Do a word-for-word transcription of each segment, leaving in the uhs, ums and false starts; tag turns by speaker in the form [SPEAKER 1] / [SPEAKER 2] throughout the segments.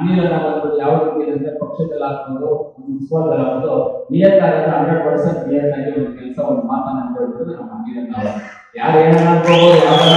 [SPEAKER 1] ನೀರನ್ನ ಬಂದು ಯಾವ ರೀತಿ ಅಂದ್ರೆ ಪಕ್ಷದಲ್ಲಿ ಹಾಕೊಂಡು ಸ್ಪೋರ್ಟ್ದಲ್ಲಿ ಹಾಕೋದು ನಿಯತ್ತಾಗಿ ಹಂಡ್ರೆಡ್ ಪರ್ಸೆಂಟ್ ನಿಯತ್ತಾಗಿ ಒಂದು ಕೆಲಸ ಒಂದು ಮಾತನ್ನ ಹೇಳ್ಬಿಟ್ಟು ನಮ್ಮ ನೀರನ್ನ ಯಾರು ಏನೇನು ಅನ್ಕೋಬಹುದು ಯಾವ್ದನ್ನ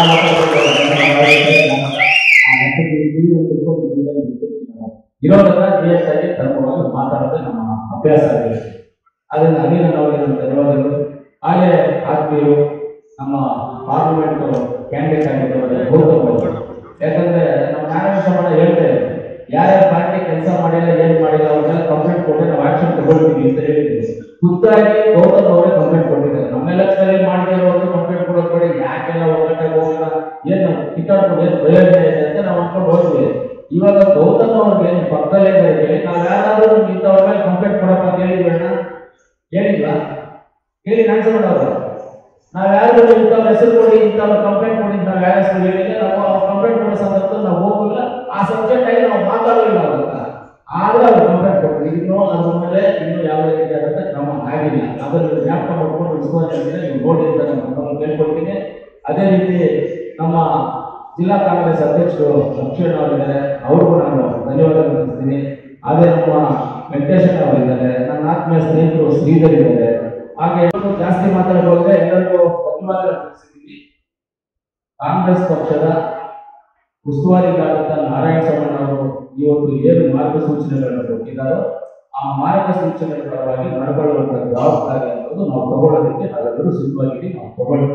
[SPEAKER 1] ಇರೋದನ್ನ ನಿಯತ್ತಾಗಿ ಧರ್ಮವಾಗಿ ಮಾತಾಡೋದೇ ನಮ್ಮ ಅಭ್ಯಾಸ ಆಗಿದೆ. ಅದರಿಂದ ನೀರನ್ನ ಅವರಿಗೆ ಧನ್ಯವಾದಗಳು. ಹಾಗೆ ಆತ್ಮೀಯರು ನಮ್ಮ ಪಾರ್ಲಿಮೆಂಟ್ ಕ್ಯಾಂಡಿಡೇಟ್ ಆಗಿದ್ದವರು ಗೌತಮ್ ಅವರು, ಯಾಕಂದ್ರೆ ನಮ್ಮ ನಾರಾಯಣ ಹೇಳ್ತೇವೆ ಯಾರ್ಯಾರ ಪಾರ್ಟಿ ಕೆಲಸ ಮಾಡಿಲ್ಲ ಏನ್ ಮಾಡಿಲ್ಲ ಅವ್ರನ್ನೆಲ್ಲ ಕಂಪ್ಲೇಂಟ್ ಕೊಟ್ಟರೆ ನಾವು ಆಕ್ಷನ್ ತಗೊಳ್ತೀವಿ ಅಂತ ಹೇಳಿದ್ವಿ. ಖುದ್ದಾಗಿ ಗೌತಮ್ ಅವರೇ ಕಂಪ್ಲೇಂಟ್ ಕೊಟ್ಟಿದ್ದಾರೆ. ನಮ್ಮ ಎಲೆಕ್ಷನ್ ಮಾಡಿರೋ ಕಂಪ್ಲೇಂಟ್ ಕೊಡೋದ್ ಕಡೆ ಯಾಕೆಲ್ಲ ಒಗ್ಗಟ್ಟಾಗಿ ಹೋಗಲ್ಲ, ಏನು ಕಿತ್ತಾಡ್ಕೊಂಡು ಏನು ಪ್ರಯೋಜನ ಇದೆ ಅಂತ ನಾವು ಅನ್ಕೊಂಡು ಹೋದ್ವಿ. ಇವಾಗ ಗೌತಮ್ ಅವ್ರಿಗೆ ಏನು ಪಕ್ಕದಲ್ಲೇ ಹೇಳಿ ನಾವ್ ಯಾರಾದ್ರೂ ಇಂಥವ್ರ ಮೇಲೆ ಕಂಪ್ಲೇಂಟ್ ಕೊಡಪ್ಪ ಅಂತ ಹೇಳಿದ್ವಿ ಹೇಳಿಲ್ವಾ? ಹೇಳಿ ಆನ್ಸರ್ ಮಾಡೋರು ನಾವ್ ಯಾರು ಇಂಥವ್ರ ಹೆಸರು ಕೊಡಿ ಇಂಥವ್ರ ಕಂಪ್ಲೇಂಟ್ ಕೊಡಿ ನಾವ್ ಯಾರ ಹೆಸರು ಹೇಳಿಲ್ಲ. ನಾವು ಅವ್ರ ಕಂಪ್ಲೇಂಟ್ ಕೊಡೋ ಸಂದರ್ಭದಲ್ಲಿ ನಾವು ಹೋಗಿಲ್ಲ, ಆ ಸಬ್ಜೆಕ್ಟ್ ಆಗಿ ನಾವು ಮಾತಾಡೋದಿಲ್ಲ ಅವಾಗ. ಆದ್ರೆ ಅವ್ರು ಕಂಪ್ಲೇಂಟ್ ಕೊಡ್ತೀವಿ. ಇನ್ನೂ ಅದ್ರ ಮೇಲೆ ಇನ್ನೂ ಯಾವ ರೀತಿಯಾದಂತ ಕ್ರಮ ಆಗಿಲ್ಲ. ಅದನ್ನು ಜ್ಞಾಪಕ ಮಾಡ್ಕೊಂಡು ಉಳಿಸ್ಕೊಂಡ್ರೆ ನೀವು ನೋಡಿ ಅಂತ ನಾನು ಕೇಳ್ಕೊಳ್ತೀನಿ. ಅದೇ ರೀತಿ ನಮ್ಮ ಜಿಲ್ಲಾ ಕಾಂಗ್ರೆಸ್ ಅಧ್ಯಕ್ಷರು ಲಕ್ಷ್ಮಣ ಅವರಿದ್ದಾರೆ, ಅವ್ರಿಗೂ ನಾನು ಧನ್ಯವಾದ ತಿಳಿಸ್ತೀನಿ. ಅದೇ ನಮ್ಮ ವೆಂಕಟೇಶನ್ ಅವರಿದ್ದಾರೆ, ನನ್ನ ಆತ್ಮೀಯ ಸ್ನೇಹಿತರು ಶ್ರೀಧರ್ ಇದ್ದಾರೆ. ಹಾಗೆ ಜಾಸ್ತಿ ಮಾತಾಡೋದ್ರೆ ಎಲ್ಲರಿಗೂ ಧನ್ಯವಾದ ತಿಳಿಸಿದ್ದೀನಿ. ಕಾಂಗ್ರೆಸ್ ಪಕ್ಷದ ಉಸ್ತುವಾರಿಗಾದಂತ ನಾರಾಯಣ ಸ್ವಾಮಿ ಅವರು ಇವತ್ತು ಏನು ಮಾರ್ಗಸೂಚನೆಗಳನ್ನು ಕೊಟ್ಟಿದ್ದಾರೋ ಆ ಮಾರ್ಗಸೂಚನೆಗಳ ಪರವಾಗಿ ನಡ್ಕೊಳ್ಳುವಂತ ಜವಾಬ್ದಾರಿ ಅನ್ನೋದು ನಾವು ತಗೊಳ್ಳೋದಕ್ಕೆ ನಾವೆಲ್ಲರೂ ಸಿದ್ಧವಾಗಿದ್ದೀವಿ, ನಾವು ತಗೊಳ್ಳಿ.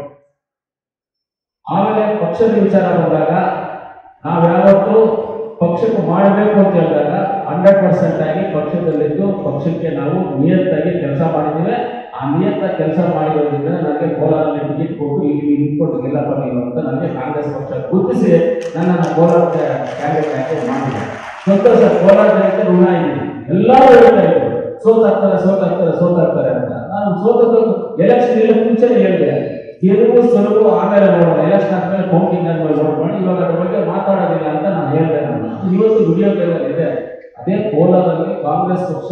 [SPEAKER 1] ಆಮೇಲೆ ಪಕ್ಷದ ವಿಚಾರ ಬಂದಾಗ ನಾವು ಯಾವತ್ತೂ ಪಕ್ಷಕ್ಕೆ ಮಾಡಬೇಕು ಅಂತ ಹೇಳಿದಾಗ ಹಂಡ್ರೆಡ್ ಪರ್ಸೆಂಟ್ ಆಗಿ ಪಕ್ಷದಲ್ಲಿದ್ದು ಪಕ್ಷಕ್ಕೆ ನಾವು ನಿಯತ್ತಾಗಿ ಕೆಲಸ ಮಾಡಿದ್ದೀವಿ. ಆ ನಿಯತ್ತ ಕೆಲಸ ಮಾಡಿರೋದ್ರಿಂದ ನನಗೆ ಕೋಲಾರಲ್ಲಿ ಟಿಕೆಟ್ ಕೊಟ್ಟು ಇಲ್ಲಿ ನಿಂತ್ಕೊಂಡು ಗೆಲ್ಲಪ್ಪ ನೀವು ಅಂತ ನನಗೆ ಕಾಂಗ್ರೆಸ್ ಪಕ್ಷ ಗುರುತಿಸಿ ನನ್ನನ್ನು ಕೋಲಾರ ಕ್ಯಾಂಡಿಡೇಟ್ ಆಗಿ ಮಾಡಿದೆ. ಸಂತೋಷ. ಕೋಲಾರ ಜನತೆ ಋಣ ಇದೆ. ಎಲ್ಲರೂ ಹೇಳ್ತಾ ಇದ್ರು ಸೋತಾಗ್ತಾರೆ ಸೋತಾಗ್ತಾರೆ ಸೋತಾಗ್ತಾರೆ ಅಂತ. ನಾನು ಸೋತದ್ದು ಎಲೆಕ್ಷನ್ ಇಲ್ಲ ಮುಂಚೆನೆ ಹೇಳಿದೆ, ಗೆಲುವು ಸೊಲುವು ಆಮೇಲೆ ನೋಡೋಣ, ಎಲೆಕ್ಷನ್ ಆದ್ಮೇಲೆ ಕೌಂಟಿಂಗ್ ಆದ್ಮೇಲೆ ನೋಡೋಣ, ಇವಾಗ ಅದ್ರ ಬಗ್ಗೆ ಮಾತಾಡೋದಿಲ್ಲ ಅಂತ ನಾನು ಹೇಳಿದೆ. ನಾನು ಇವತ್ತು ವಿಡಿಯೋಗೆಲ್ಲ ಇದೆ. ಅದೇ ಕೋಲಾರಲ್ಲಿ ಕಾಂಗ್ರೆಸ್ ಪಕ್ಷ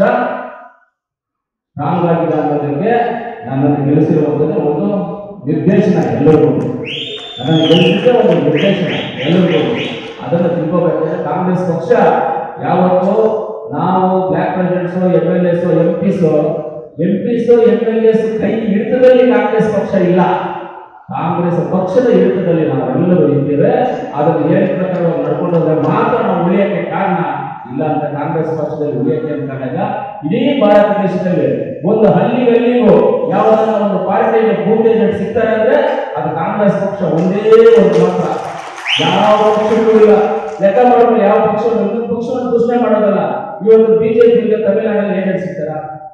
[SPEAKER 1] ಸ್ಟ್ರಾಂಗ್ ಆಗಿದೆ ಅನ್ನೋದಕ್ಕೆ ನನ್ನನ್ನು ಗೆಲ್ಲಿಸಿರುವಂಥದ್ದು ಒಂದು ನಿರ್ದೇಶನ. ಎಲ್ಲರಿಗೂ ನನ್ನನ್ನು ಗೆಲ್ಲಿಸಿದ್ರೆ ಒಂದು ನಿರ್ದೇಶನ ಎಲ್ಲರಿಗೂ. ಅದನ್ನು ತಿಳ್ಕೋಬೇಕಾದ್ರೆ ಕಾಂಗ್ರೆಸ್ ಪಕ್ಷ ಯಾವತ್ತೂ ನಾವು block presidents M L S M Ps M Ps M L S ಕೈ ಹಿಡಿತದಲ್ಲಿ ಕಾಂಗ್ರೆಸ್ ಪಕ್ಷ ಇಲ್ಲ. ಕಾಂಗ್ರೆಸ್ ಪಕ್ಷದ ಹಿಡಿತದಲ್ಲಿ ನಾವೆಲ್ಲರೂ ಇದ್ದೇವೆ. ಅದನ್ನು ಏನ್ ಪ್ರಕಾರವಾಗಿ ನಡ್ಕೊಂಡೋದ್ರೆ ಮಾತ್ರ ನಾವು ಉಳಿಯಕ್ಕೆ ಕಾರಣ. ಇಲ್ಲ ಅಂತ ಕಾಂಗ್ರೆಸ್ ಪಕ್ಷದಲ್ಲಿ ಉಳಿಯಕ್ಕೆ ಅಂತಾಗ ಇಡೀ ಭಾರತ ದೇಶದಲ್ಲಿ ಒಂದು ಹಳ್ಳಿಗಳಿಗೂ ಯಾವುದನ್ನ ಒಂದು ಪಾರ್ಟಿಗೆ ಬೂತ್ ಏಜೆಂಟ್ ಸಿಗ್ತಾರೆ ಅಂದ್ರೆ ಅದು ಕಾಂಗ್ರೆಸ್ ಪಕ್ಷ ಒಂದೇ ಒಂದು ಮಾತ್ರ. ಯಾವ ಪಕ್ಷಕ್ಕೂ ಇಲ್ಲ. ಲೆಕ್ಕ ಮಾಡೋದು ಯಾವ ಪಕ್ಷ ಪಕ್ಷವನ್ನು ಘೋಷಣೆ ಮಾಡೋದಲ್ಲ. ಇವತ್ತು ಬಿಜೆಪಿಗೆ ತಮಿಳುನಾಡಲ್ಲಿ ಏಜೆಂಟ್ ಸಿಗ್ತಾರ,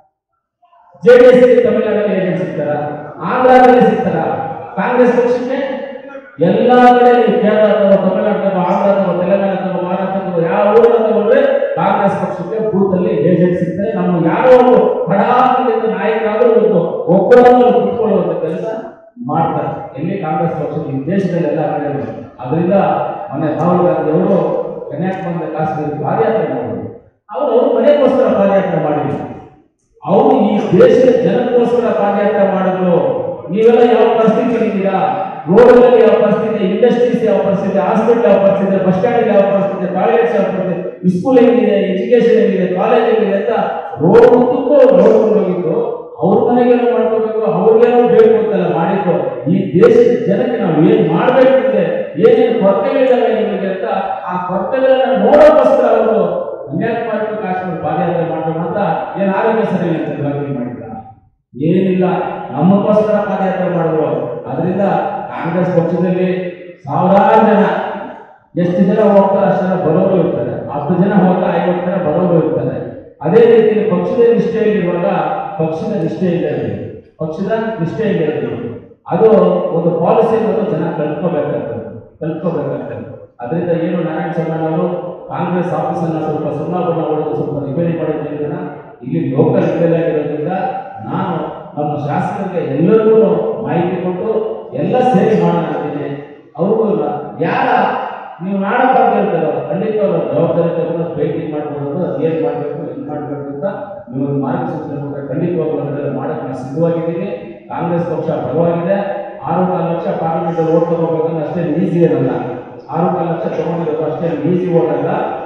[SPEAKER 1] ಜೆಡಿಎಸ್ ಗೆ ತಮಿಳುನಾಡಲ್ಲಿ ಏಜೆಂಟ್ ಸಿಗ್ತಾರ, ಆಂಧ್ರದಲ್ಲಿ ಸಿಗ್ತಾರ. ಕಾಂಗ್ರೆಸ್ ಪಕ್ಷಕ್ಕೆ ಎಲ್ಲಾ ಕಡೆ ಕೇರಳ ಅಥವಾ ತಮಿಳುನಾಡು ಅಥವಾ ಆಂಧ್ರ ಅಥವಾ ತೆಲಂಗಾಣ ಅಥವಾ ಮಹಾರಾಷ್ಟ್ರ ಅಥವಾ ಯಾವ ಊರನ್ನ ತಗೊಂಡ್ರೆ ಕಾಂಗ್ರೆಸ್ ಪಕ್ಷಕ್ಕೆ ಬೂತ್ ಅಲ್ಲಿ ಏಜೆಂಟ್ ಸಿಗ್ತಾರೆ. ನಮ್ಮ ಯಾರೋ ಒಂದು ಹಡಾಪದಿಂದ ನಾಯಕರಾದ್ರೂ ಒಂದು ಒಬ್ಬರನ್ನು ಕುತ್ಕೊಳ್ಳುವಂತ ಕೆಲಸ ಮಾಡ್ತಾರೆ. ಎಲ್ಲಿ ಕಾಂಗ್ರೆಸ್ ಪಕ್ಷದ ಈ ದೇಶದಲ್ಲಿ ಎಲ್ಲ ಕಡೆ. ಅದರಿಂದ ಮೊನ್ನೆ ರಾಹುಲ್ ಗಾಂಧಿ ಅವರು ಕನ್ಯಾಕುಮಾರಿ ಕಾಶ್ಮೀರ ಪಾದಯಾತ್ರೆ ಮಾಡಿದ್ರು. ಅವರು ಅವರು ಮನೆಗೋಸ್ಕರ ಪಾದಯಾತ್ರೆ ಮಾಡಿದ್ರು. ಅವರು ಈ ದೇಶದ ಜನಕ್ಕೋಸ್ಕರ ಪಾದಯಾತ್ರೆ ಮಾಡಿದ್ರು. ನೀವೆಲ್ಲ ಯಾವ ಪರಿಸ್ಥಿತಿಗಳಿದ್ದೀರಾ? ರೋಡ್ಗಳಲ್ಲಿ ಯಾವ ಪರಿಸ್ಥಿತಿ, ಇಂಡಸ್ಟ್ರೀಸ್ ಯಾವ ಪರಿಸ್ಥಿತಿ, ಹಾಸ್ಪಿಟಲ್ ಯಾವ ಪರಿಸ್ಥಿತಿ, ಬಸ್ ಸ್ಟ್ಯಾಂಡ್ ಯಾವ ಪರಿಸ್ಥಿತಿ, ಟಾಯ್ಲೆಟ್ಸ್ ಯಾವ ಪರಿಸ್ಥಿತಿ, ಸ್ಕೂಲ್ ಹೆಂಗಿದೆ, ಎಜುಕೇಶನ್ ಹೆಂಗಿದೆ, ಕಾಲೇಜ್ ಹೆಂಗಿದೆ ಅಂತ ರೋಡ್ ಉದ್ದಕ್ಕೂ ನೋಡ್ಕೊಂಡು ಹೋಗಿದ್ದು. ಅವ್ರ ಮನೆಗೇನೋ ಮಾಡ್ಕೋಬೇಕು, ಅವ್ರಿಗೇನೋ ಬೇಕು ಅಂತೆಲ್ಲ ಮಾಡಿದ್ದು. ಈ ದೇಶದ ಜನಕ್ಕೆ ನಾವು ಏನ್ ಮಾಡ್ಬೇಕಿದೆ, ಏನೇನು ಕೊರತೆಗಳಿದ್ದಾವೆ ನಿಮಗೆ ಅಂತ ಆ ಕೊರತೆಗಳನ್ನ ನೋಡೋಕ್ಕೋಸ್ಕರ ಅವರು ಕನ್ಯಾಕುಮಾರಿ ಕಾಶ್ಮೀರ ಪಾದಯಾತ್ರೆ ಮಾಡಬೇಕು ಅಂತ ಏನ್ ಆರೋಗ್ಯ ಸರಿ ಅಂತ ಮಾಡಿಲ್ಲ, ಏನಿಲ್ಲ, ನಮ್ಮಕ್ಕೋಸ್ಕರ ಪಾದಯಾತ್ರೆ ಮಾಡಿದ್ರು. ಅದರಿಂದ ಕಾಂಗ್ರೆಸ್ ಪಕ್ಷದಲ್ಲಿ ಸಾವಿರಾರು ಜನ, ಎಷ್ಟು ಜನ ಹೋಗ್ತಾರೆ ಅಷ್ಟು ಜನ ಬರೋರು ಇರ್ತಾರೆ, ಹತ್ತು ಜನ ಹೋಗ್ತಾ ಐವತ್ತು ಜನ ಬರೋರು ಇರ್ತಾರೆ. ಅದೇ ರೀತಿ ಪಕ್ಷದ ನಿಷ್ಠೆಯಲ್ಲಿರುವಾಗ ಪಕ್ಷದ ನಿಷ್ಠೆ ಇಲ್ಲ, ಪಕ್ಷದ ನಿಷ್ಠೆ ಇಲ್ಲ. ಅದು ಒಂದು ಪಾಲಿಸಿ ಅನ್ನೋದು ಜನ ಕಲ್ತ್ಕೋಬೇಕಾಗ್ತದೆ ಕಲ್ತ್ಕೋಬೇಕಾಗ್ತದೆ ಅದರಿಂದ ಏನು ನಾರಾಯಣ ಸ್ವಾಮಿ ಅವರು ಕಾಂಗ್ರೆಸ್ ಆಫೀಸ್ ಅನ್ನ ಸ್ವಲ್ಪ ಸುಣ್ಣಾಬಣ್ಣ ಹೊಡೆದು ಸ್ವಲ್ಪ ರಿಪೇರಿ ಮಾಡಿದ್ರಿಂದ ಇಲ್ಲಿ ಲೋಕಲ್ ರಿಪೇರಿ ಆಗಿರೋದ್ರಿಂದ ನಾನು ನಮ್ಮ ಶಾಸಕರಿಗೆ ಎಲ್ಲರಿಗೂ ಮಾಹಿತಿ ಕೊಟ್ಟು ಎಲ್ಲ ಸೇರಿ ಮಾಡೋಣ ಅಂತೀನಿ. ಅವ್ರಿಗೂ ಇಲ್ಲ ಯಾರ ನೀವು ನಾಡಪ್ಪ ಅಂತ ಹೇಳ್ತಾರೋ ಖಂಡಿತ ಅವರ ಜವಾಬ್ದಾರಿ ತಗೊಂಡು ಭೇಟಿ ಮಾಡ್ಬೋದು, ಏನ್ ಮಾಡಬೇಕು ಇದು ಮಾಡಬೇಕು ಅಂತ ನೀವು ಮಾರ್ಗಸೂಚನೆ ಕೊಟ್ಟರೆ ಖಂಡಿತವಾಗ್ಲೂ ಅದನ್ನೆಲ್ಲ ಮಾಡಕ್ಕೆ ನಾನು ಸಿದ್ಧವಾಗಿದ್ದೀನಿ. ಕಾಂಗ್ರೆಸ್ ಪಕ್ಷ ಬಲವಾಗಿದೆ. ಆರು ಕಾಲು ಲಕ್ಷ ಪಾರ್ಲಿಮೆಂಟ್ ಓಟ್ ತಗೋಬೇಕಂದ್ರೆ ಅಷ್ಟೇ ಈಸಿ ಏನಲ್ಲ. ಆರು ಕಾಲು ಲಕ್ಷ ತಗೊಂಡಿರೋದು ಅಷ್ಟೇ ಈಸಿ ಓಟ್ ಅಲ್ಲ.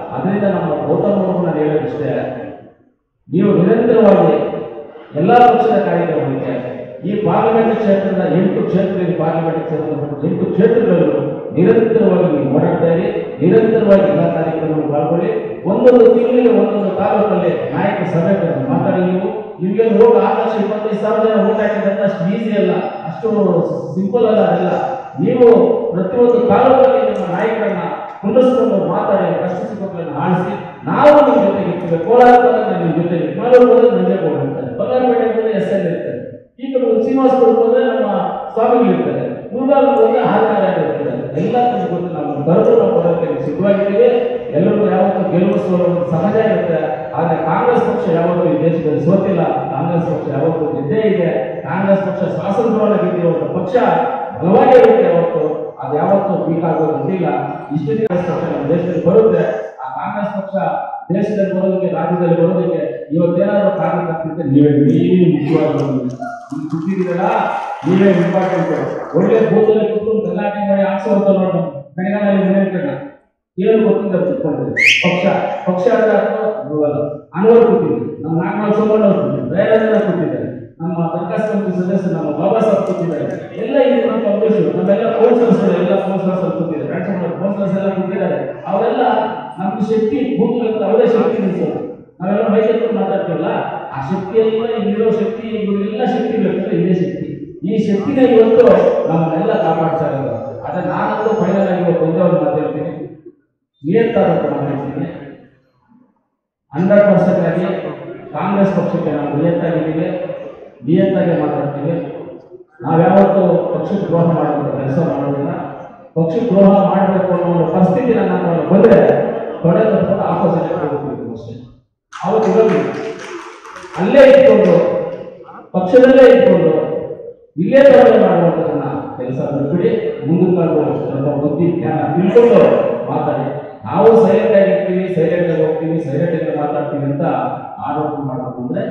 [SPEAKER 1] ಅದರಿಂದ ನಮ್ಮ ಗೌತಮ್ ಅವರು ನಾನು ಹೇಳೋದಿಷ್ಟೇ, ನೀವು ನಿರಂತರವಾಗಿ ಎಲ್ಲ ಪಕ್ಷದ ಕಾರ್ಯಕ್ರಮಕ್ಕೆ ಈ ಪಾರ್ಲಿಮೆಂಟ್ ಕ್ಷೇತ್ರದ ಎಂಟು ಕ್ಷೇತ್ರದಲ್ಲಿ ಪಾರ್ಲಿಮೆಂಟ್ ಕ್ಷೇತ್ರದ ಎಂಟು ಕ್ಷೇತ್ರಗಳಲ್ಲೂ ನಿರಂತರವಾಗಿ ನೀವು ಓಡಾಡ್ತಾ ಇರಿ, ನಿರಂತರವಾಗಿ ಎಲ್ಲ ಕಾರ್ಯಕ್ರಮಗಳು ಪಾಲ್ಗೊಳ್ಳಿ. ಒಂದೊಂದು ತಿಂಗಳಿಗೆ ಒಂದೊಂದು ತಾಲೂಕಲ್ಲಿ ನಾಯಕ ಸಭೆಗಳನ್ನು ಮಾತಾಡಿ. ನೀವು ನಿಮಗೆ ಹೋಗಿ ಆರು ಲಕ್ಷ ಇಪ್ಪತ್ತೈದು ಸಾವಿರ ಜನ ಓಟ್ ಹಾಕಿದಂತ ಅಷ್ಟು ಈಸಿ ಅಲ್ಲ, ಅಷ್ಟು ಸಿಂಪಲ್ ಅಲ್ಲ ಅದೆಲ್ಲ. ನೀವು ಪ್ರತಿಯೊಂದು ತಾಲೂಕಲ್ಲಿ ನಿಮ್ಮ ನಾಯಕರನ್ನ ಕುಂಡಿಸ್ಕೊಂಡು ಮಾತಾಡಿ ಕಷ್ಟ ಸುಖಗಳನ್ನು ಆಳಿಸಿ ನಾವು ನಿಮ್ಮ ಜೊತೆಗೆ ಇರ್ತೇವೆ. ಕೋಲಾರ ಹೋದಾಗ ನಿಮ್ಮ ಜೊತೆಗೆ, ಮಂಗಳೂರು ಹೋದ್ರೆ ನಂಜೇಗೌಡ ಇರ್ತಾರೆ, ಬಳ್ಳಾರಿಪೇಟೆಗೆ ಹೋದ್ರೆ ಎಸ್ ಎಲ್ ಇರ್ತಾರೆ, ಈ ಕಡೆ ಶ್ರೀನಿವಾಸಪುರಕ್ಕೆ ಹೋದ್ರೆ ನಮ್ಮ ಸ್ವಾಮಿಗಳು ಇರ್ತಾರೆ, ಮುರುಘಾಪುರ ಹೋದ್ರೆ ಹಾಲನಾರಾಯಣ ಇರ್ತಾರೆ. ಎಲ್ಲ ಗೊತ್ತು, ನಾವು ಬರೆದು ನಾವು ಕೊಡೋಕ್ಕೆ ಸಿದ್ಧವಾಗಿದ್ದೀವಿ. ಎಲ್ಲರಿಗೂ ಯಾವತ್ತೂ ಗೆಲುವು ಸೋಲುವುದು ಸಹಜ ಇರುತ್ತೆ. ಆದರೆ ಕಾಂಗ್ರೆಸ್ ಪಕ್ಷ ಯಾವತ್ತೂ ಈ ದೇಶದಲ್ಲಿ ಸೋತಿಲ್ಲ. ಕಾಂಗ್ರೆಸ್ ಪಕ್ಷ ಯಾವತ್ತೂ ಗೆದ್ದೇ ಇದೆ. ಕಾಂಗ್ರೆಸ್ ಪಕ್ಷ ಸ್ವಾತಂತ್ರ್ಯವನ್ನು ಗೆದ್ದಿರುವಂಥ ಪಕ್ಷ ಬಲವಾಗಿ ಇರುತ್ತೆ. ಯಾವತ್ತು ಅದು ಯಾವತ್ತೂ ವೀಕ್ ಆಗೋದು ಗೊತ್ತಿಲ್ಲ. ಇಷ್ಟು ದಿನ ಪಕ್ಷ ನಮ್ಮ ದೇಶದಲ್ಲಿ ಬರುತ್ತೆ. ಆ ಕಾಂಗ್ರೆಸ್ ಪಕ್ಷ ದೇಶದಲ್ಲಿ ಬರೋದಕ್ಕೆ, ರಾಜ್ಯದಲ್ಲಿ ಬರೋದಕ್ಕೆ ಇವತ್ತೇನಾದ್ರೂ ಕಾರಣ ಆಗ್ತಿದ್ರೆ ನೀವೇ ನೀವೇ ಮುಖ್ಯವಾಗಿ ಕೂತಿದ್ದೀರಲ್ಲ, ನೀವೇ ಇಂಪಾರ್ಟೆಂಟ್. ಒಳ್ಳೆ ಬೂತಲ್ಲಿ ಕೂತ್ಕೊಂಡು ಗಲಾಟೆ ಮಾಡಿ ಆಕ್ಸೋಅಂತ ನೋಡೋಣ ಕಣಿಗಾಲಲ್ಲಿ ಮನೆ ಏನು ಗೊತ್ತಿಲ್ಲ ಕೂತ್ಕೊಂಡಿದ್ದೀವಿ. ಪಕ್ಷ ಪಕ್ಷ ಅಂದ್ರೆ ಅನ್ವರ್ ಕೂತಿದ್ವಿ, ನಮ್ಮ ನಾಗನಾಥ್ ಸೋಮಣ್ಣ ಕೂತಿದ್ವಿ, ದಯಾನಂದ ಕೂತಿದ್ದಾರೆ, ನಮ್ಮ ದರ್ಖಾಸ್ ಕಮಿಟಿ ಸದಸ್ಯರು ನಮ್ಮ ಬಾಬಾ ಸಾಹೇಬ್ ಕೂತಿದ್ದಾರೆ. ಎಲ್ಲ ಇದು ನಮ್ಮ ಅಧ್ಯಕ್ಷರು, ನಮ್ಮೆಲ್ಲ ಕೌನ್ಸಿಲರ್ಸ್ ಎಲ್ಲ ಕೌನ್ಸಿಲರ್ಸ್ ಅಲ್ಲಿ ಕೂತಿದ್ದಾರೆ, ರಾಜ್ಯಸಭಾ ಕೌನ್ಸಿಲರ್ಸ್ ಎಲ್ಲ ಕೂತಿದ್ದಾರೆ. ಅವರೆಲ್ಲ ನಮ್ಗೆ ಶಕ್ತಿ ಕೂತ್ಕೊಳ್ಳೋದು ಅವರೇ ಶಕ್ತಿ ನಿಲ್ಸೋದು. ನಾವೆಲ್ಲ ಮೈಸೂರು ಮಾತಾಡ್ತೀವಲ್ಲ, ಆ ಶಕ್ತಿಯೆಲ್ಲ ಇಲ್ಲಿರೋ ಶಕ್ತಿ, ಇವರೆಲ್ಲ ಶಕ್ತಿ ಬೇಕಂದ್ರೆ ಇದೇ ಶಕ್ತಿ. ಈ ಶಕ್ತಿನ ಇವತ್ತು ನಮ್ಮನ್ನೆಲ್ಲ ಕಾಪಾಡ್ತಾ ಇರೋದು. ಆದ್ರೆ ನಾನಂತೂ ಫೈನಲ್ ಆಗಿ ಇವತ್ತು ಒಂದೇ ಒಂದು ಮಾತಾಡ್ತೀನಿ, ನಿಯತ್ತಾದಂತ ಮಾತಾಡ್ತೀನಿ. ಹಂಡ್ರೆಡ್ ಪರ್ಸೆಂಟ್ ಆಗಿ ಕಾಂಗ್ರೆಸ್ ಪಕ್ಷಕ್ಕೆ ನಾವು ನಿಯತ್ತಾಗಿದ್ದೀವಿ, ನಿಯತ್ತಾಗಿ ಮಾತಾಡ್ತೀವಿ. ನಾವ್ಯಾವತ್ತೂ ಪಕ್ಷಕ್ಕೆ ದ್ರೋಹ ಮಾಡುವಂಥ ಕೆಲಸ ಮಾಡೋದಿಲ್ಲ. ಪಕ್ಷಕ್ಕೆ ದ್ರೋಹ ಮಾಡಬೇಕು ಅನ್ನೋ ಒಂದು ಪರಿಸ್ಥಿತಿ ನನ್ನ ಬಂದರೆ ತೊಡೆ ತಪ್ಪಿಕೊಂಡು ಆಪೋಸಿಟ್ ಹೋಗ್ಬೇಕು ಅಷ್ಟೇ. ಅವತ್ತು ಇರೋದು ಅಲ್ಲೇ ಇಟ್ಕೊಂಡು, ಪಕ್ಷದಲ್ಲೇ ಇಟ್ಕೊಂಡು ಇಲ್ಲೇ ತೊಡೆ ಮಾಡುವಂಥದ್ದನ್ನ ಕೆಲಸ ಬಿಟ್ಬಿಡಿ. ಮುಂದಿನ ಸ್ವಲ್ಪ ಬುದ್ಧಿ ಜ್ಞಾನ ತಿಳ್ಕೊಂಡು ಮಾತಾಡಿ. ನಾವು ಸೈಲೆಂಟ್ ಆಗಿರ್ತೀವಿ, ಸೈಲೆಂಟ್ ಆಗಿ ಹೋಗ್ತೀವಿ, ಸೈಲೆಂಟ್ ಆಗಿ ಮಾತಾಡ್ತೀವಿ ಅಂತ ಆರೋಪ ಮಾಡಬೇಕು ಅಂದ್ರೆ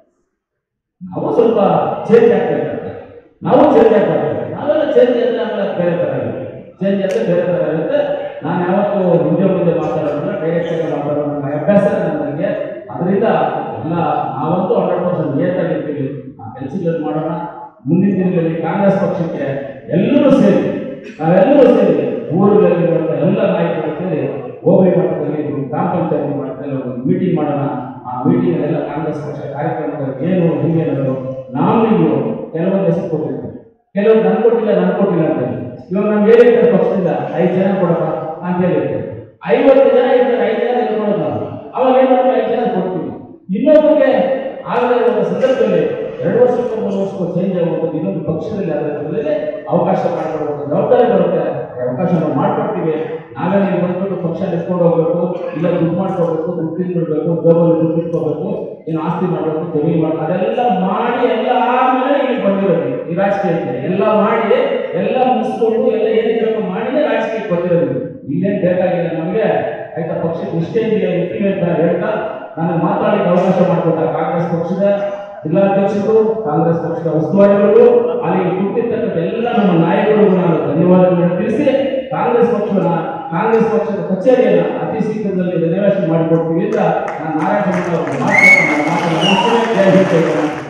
[SPEAKER 1] ನಾವು ಸ್ವಲ್ಪ ಚೇಂಜ್ ಆಗ್ಬೇಕಾಗ್ತದೆ. ನಾವು ಚೇಂಜ್ ಆಗ್ಬೇಕಾಗ್ತದೆ. ನಾವೆಲ್ಲ ಚೇಂಜ್ ಅಂದ್ರೆ ಆಮೇಲೆ ಬೇರೆ ತರ ಇರುತ್ತೆ. ಚೇಂಜ್ ಅಂದ್ರೆ ಬೇರೆ ತರ ಇರುತ್ತೆ. ನಾನು ಯಾವತ್ತೂ ಮುಂದೆ ಮುಂದೆ ಮಾತಾಡೋದಿಲ್ಲ, ಡೈರೆಕ್ಟ್ ಆಗಿ ಮಾತಾಡೋ ನನ್ನ ಅಭ್ಯಾಸ ನನಗೆ. ಅದರಿಂದ ಎಲ್ಲ ನಾವಂತೂ ಹಂಡ್ರೆಡ್ ಪರ್ಸೆಂಟ್ ನಿಯತ್ತಾಗಿರ್ತೀವಿ. ಆ ಕೆಲಸಗಳನ್ನು ಮಾಡೋಣ. ಮುಂದಿನ ದಿನಗಳಲ್ಲಿ ಕಾಂಗ್ರೆಸ್ ಪಕ್ಷಕ್ಕೆ ಎಲ್ಲರೂ ಸೇರಿ, ನಾವೆಲ್ಲರೂ ಸೇರಿ ಊರುಗಳಲ್ಲಿರುವಂಥ ಎಲ್ಲ ನಾಯಕರು ಸೇರಿ ಹೋಬಳಿ ಮಟ್ಟದಲ್ಲಿ, ಗ್ರಾಮ ಪಂಚಾಯತಿ ಮಟ್ಟದಲ್ಲಿ ಒಂದು ಮೀಟಿಂಗ್ ಮಾಡೋಣ. ಆ ಮೀಟಿಂಗ್ ಎಲ್ಲ ಕಾಂಗ್ರೆಸ್ ಪಕ್ಷ ಕಾರ್ಯಕ್ರಮಗಳು ಏನು ಹಿಂಗೆ ಅನ್ನೋದು ನಾವು ನೀವು ಕೆಲವೊಂದು ಹೆಸರು ಕೊಟ್ಟಿರ್ತೀವಿ, ಕೆಲವರು ನನ್ ಕೊಟ್ಟಿಲ್ಲ ನನ್ ಕೊಟ್ಟಿಲ್ಲ ಅಂತ ಹೇಳಿ. ಇವಾಗ ನಮ್ಗೆ ಹೇಳಿರ್ತಾರೆ ಪಕ್ಷದಿಂದ ಐದು ಜನ ಕೊಡಪ್ಪ ಅಂತ ಹೇಳಿರ್ತೀವಿ. ಐವತ್ತು ಜನ ಇರ್ತಾರೆ, ಐದು ಜನ ಕೊಡೋದು ನಾವು. ಅವಾಗ ಏನ್ ಮಾಡ್ತೀವಿ, ಐದು ಜನ ಕೊಡ್ತೀವಿ. ಇನ್ನೊಬ್ಬರಿಗೆ ಆಗಲೇ ಒಂದು ಸಂದರ್ಭದಲ್ಲಿ ಎರಡು ವರ್ಷಕ್ಕೂ ಮೂರು ವರ್ಷಕ್ಕೂ ಚೇಂಜ್ ಆಗುವಂಥದ್ದು ಇನ್ನೊಂದು ಪಕ್ಷದಲ್ಲಿ ಅದರಲ್ಲಿ ಅವಕಾಶ ಮಾಡಿಕೊಡುವಂಥ ಜವಾಬ್ದಾರಿ ಬರುತ್ತೆ. ಅವಕಾಶ ನಾವು ಮಾಡ್ಕೊಡ್ತೀವಿ. ನಾವೇ ನೀವು ಬಂದ್ಬಿಟ್ಟು ಪಕ್ಷ ನಿಂತ್ಕೊಂಡು ಹೋಗ್ಬೇಕು, ಇಲ್ಲ ದುಡ್ಡು ಮಾಡ್ಕೋಬೇಕು, ದುಡ್ಡು ತಿನ್ಬಿಡ್ಬೇಕು, ಜೋಬಲ್ಲಿ ದುಡ್ಡು ಇಟ್ಕೋಬೇಕು, ಏನು ಆಸ್ತಿ ಮಾಡಬೇಕು, ಜಮೀನು ಮಾಡಬೇಕು, ಅದೆಲ್ಲ ಮಾಡಿ ಎಲ್ಲ ಆದ್ಮೇಲೆ ಇಲ್ಲಿ ಬಂದಿರೋದು ಈ ರಾಜಕೀಯಕ್ಕೆ. ಎಲ್ಲ ಮಾಡಿ ಎಲ್ಲ ಮುಗಿಸ್ಕೊಂಡು ಎಲ್ಲ ಏನೇನು ಮಾಡಿದ್ರೆ ರಾಜಕೀಯಕ್ಕೆ ಬಂದಿರೋದು. ಇಲ್ಲೇನು ಬೇಕಾಗಿಲ್ಲ ನಮಗೆ. ಆಯ್ತಾ, ಪಕ್ಷಕ್ಕೆ ಇಷ್ಟೇ ಇದೆಯಾ ಇರ್ತೀವಿ ಅಂತ ಹೇಳ್ತಾ ನನಗೆ ಮಾತಾಡಲಿಕ್ಕೆ ಅವಕಾಶ ಮಾಡಿಕೊಟ್ಟ ಕಾಂಗ್ರೆಸ್ ಪಕ್ಷದ ಜಿಲ್ಲಾಧ್ಯಕ್ಷರು, ಕಾಂಗ್ರೆಸ್ ಪಕ್ಷದ ಉಸ್ತುವಾರಿಗಳು, ಅಲ್ಲಿ ಕೂತಿರ್ತಕ್ಕಂಥ ಎಲ್ಲ ನಮ್ಮ ನಾಯಕರಿಗೂ ನಾನು ಧನ್ಯವಾದಗಳನ್ನು ತಿಳಿಸಿ, ಕಾಂಗ್ರೆಸ್ ಪಕ್ಷನ ಕಾಂಗ್ರೆಸ್ ಪಕ್ಷದ ಕಚೇರಿಯನ್ನು ಅತಿ ಶೀಘ್ರದಲ್ಲಿ ರಿನೋವೇಷನ್ ಮಾಡಿಕೊಡ್ತೀವಿ ಅಂತ ನಾನು ನಾರಾಯಣ ಮಾತನ್ನು ಮಾತನ್ನು